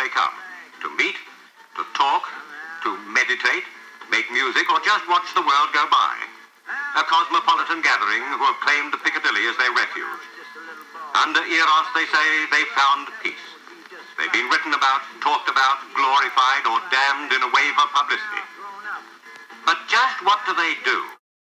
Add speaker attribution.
Speaker 1: they come, to meet, to talk, to meditate, make music, or just watch the world go by. A cosmopolitan gathering who have claimed Piccadilly as their refuge. Under Eros, they say, they found peace. They've been written about, talked about, glorified, or damned in a wave of publicity. But just what do they do?